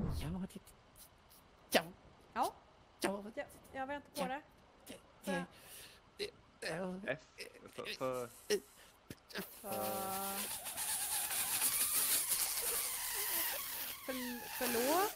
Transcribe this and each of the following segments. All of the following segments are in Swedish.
Ja. Jag väntar på det. F för... Förlåt.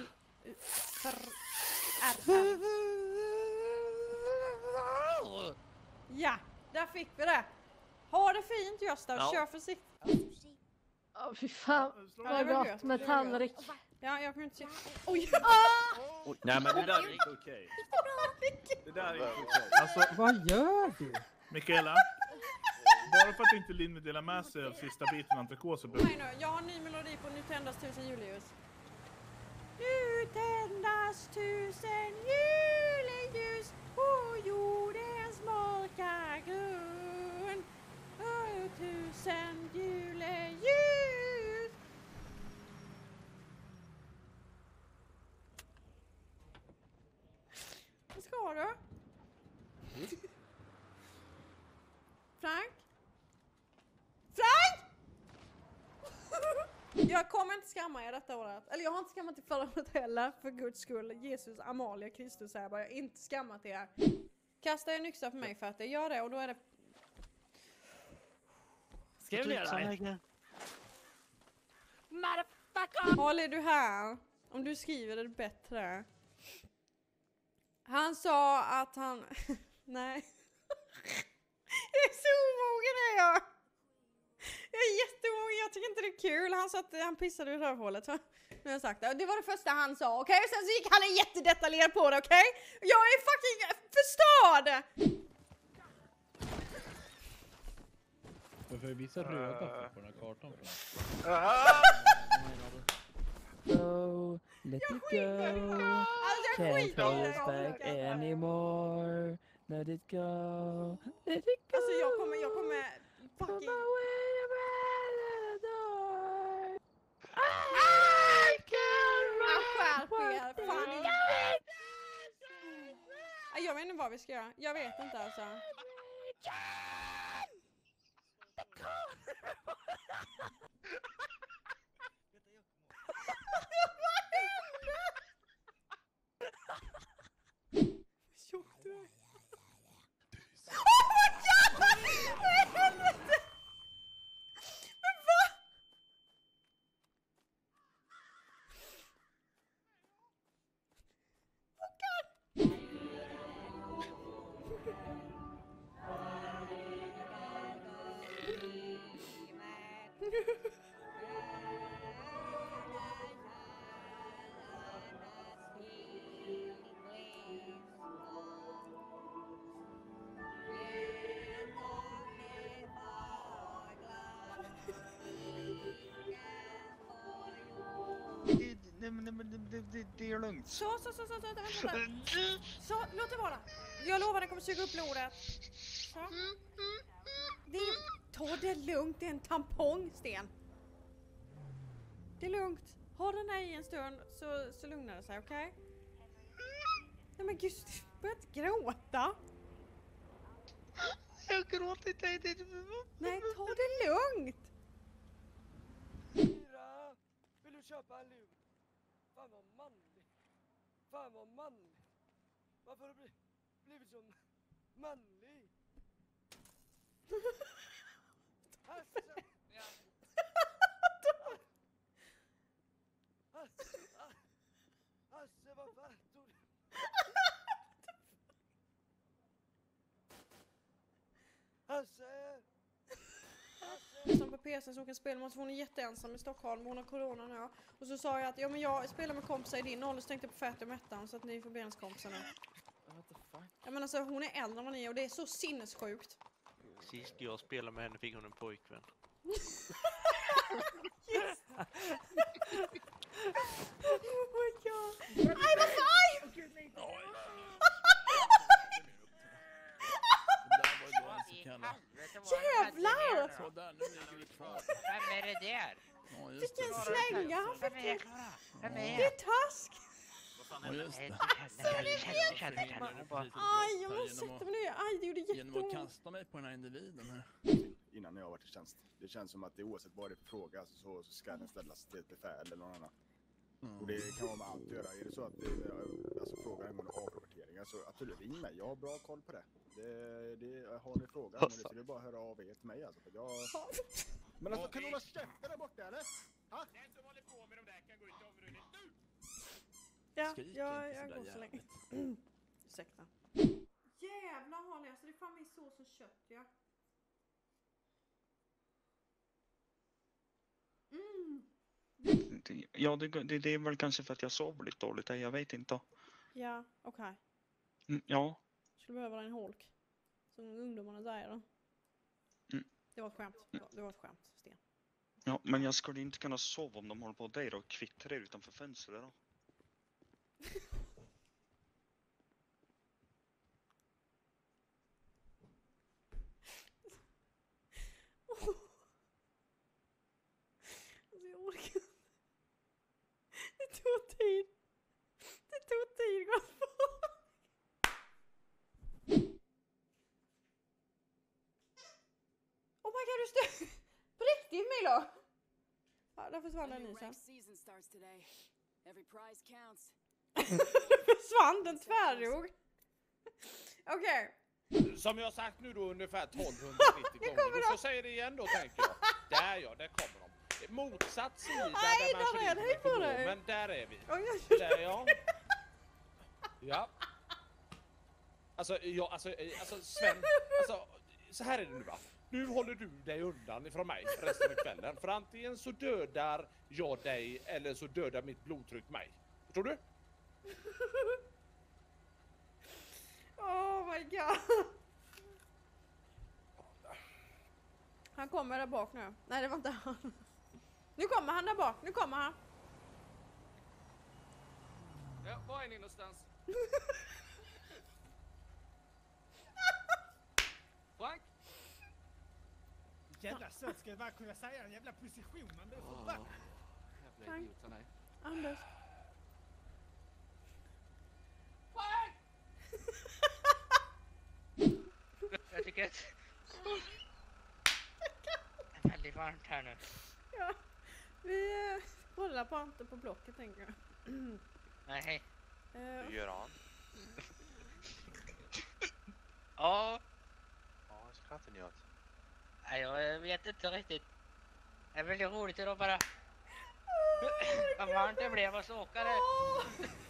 Ja, där fick vi det. Ha det fint, Gösta. Ja. Kör försiktigt. Fy fan, vad gott med tallrik. Ja, jag kan inte se. Oj! Nej, men det där är inte okej. Det där är inte okej. Alltså, vad gör du? Mikaela? Bara för att inte Linn vill dela med sig av sista biten entrecote så behöver... Nej nu, jag har en ny melodi på Nu tändas 1000 juleljus. Nu tändas 1000 juleljus på jordens mörka grund. 1000 juleljus. Vad ska du? Frank? Frank! Jag kommer inte skamma er detta året. Eller jag har inte skammat er förra året heller. För Guds skull. Jesus, Amalia, Kristus säger bara. Jag har inte skammat er. Kasta en yxa för mig för att det gör det. Och då är det... Skriv ner dig. Håll är du här? Om du skriver är det bättre. Han sa att han... Nej. Jag är så omogen är jag. Jag är jätteomogen, jag tycker inte det är kul. Han sa att han pissade ur rövhålet. Nu har jag sagt det. Det var det första han sa, okej? Sen så gick han jättedetaljerad på det, okej? Jag är fucking förstörd! Varför visa röda på den här kartan? So, let it go. Alltså jag Can't skiter hold i us det. back anymore. Let it go. Let it go. Alltså jag kommer fucking... Come away the door. Fan. Jag vet inte vad vi ska göra. Jag vet inte alltså. Det är lugnt. Så, vänta. Så, låt det vara. Jag lovar den kommer suga upp blodet. Så. Ta det lugnt, det är en tampong, Sten. Det är lugnt. Ha den här i en stund så lugnar det sig, okej? Nej men gud, börja inte gråta. Jag gråter inte. Nej, ta det lugnt. Myra, vill du köpa en lur? Fan vad manlig. Varför har du blivit så manlig? Hasse, vad fan tog du? Hasse! Som på PC som kan spela med oss, hon är jätteensam i Stockholm, hon har corona nu. Och så sa jag att men jag spelar med kompisar i din ålder, så tänkte jag på Fatty och Mettan så att ni får bli ens kompisar nu. What the fuck? Ja men alltså hon är äldre än vad ni är och det är så sinnessjukt. Sist jag spelade med henne fick hon en pojkvän. Yes. Oh my god. Aj vad fan! Jävlar! Vem är det där? Vilken slänga han fick. Vem Det är är task. Aj, jag måste sätta mig ner. Aj, det gjorde Genom att jätteont. kasta mig på den här individen här. Innan jag har varit i tjänst. Det känns som att det oavsett vad det är för fråga så ska den ställas till ett befäl eller någon annan. Och det kan vara med allt att göra. Är det så att alltså, frågar angående avrapporteringar så absolut ring mig. Jag har bra koll på det. Har ni frågan om det så det är bara att höra av er till mig alltså. För jag... Men alltså kan du hålla käften där borta eller? Ha? Den som håller på med de där kan gå ut i området nu! Ja, Skrik jag inte går så så där länge. Ursäkta. Jävlar har ni, alltså det är fan min sås och kött, ja. Ja, det är väl kanske för att jag sov lite dåligt. Jag vet inte. Ja, okej. Ja. Skulle behöva en holk. Som ungdomarna säger då. Det var ett skämt. Det var ett skämt, Sten. Ja, men jag skulle inte kunna sova om de håller på och dejra och kvittrar utanför fönstret då. Alltså jag orkar inte. Det tog tid. Det tog tid, gott folk. Oh my god, du stör. På riktigt, Milo. Ja, där försvann den isen. Försvann den tvärrog. Okej. Som jag har sagt nu då ungefär 1290 gånger. Så säger det igen då tänker jag. Där ja, där kommer de. Motsatt sida Nej, där man där är kör in det på dig. men där är vi. Oj, Där ja. Ja. Alltså Sven, alltså så här är det nu va. Nu håller du dig undan ifrån mig resten av kvällen. För antingen så dödar jag dig eller så dödar mitt blodtryck mig. Förstår du? Oh my god. Han kommer där bak nu. Nej, det var inte han. Nu kommer han där bak. Nu kommer han. Ja, var är ni någonstans? Frank? Jävla söt ska jag bara kunna säga en jävla position man blir förbannad. Jävla idioter, nej. Anders. Frank! Jag tycker att det är väldigt varmt här nu. Ja, vi kollar på Ante på blocket tänker jag. Nej. Hur gör han? Ja. Ja, jag skrattar ni åt. Nej, jag vet inte riktigt. Det är väldigt roligt idag bara. Vad varmt det blev att åka det.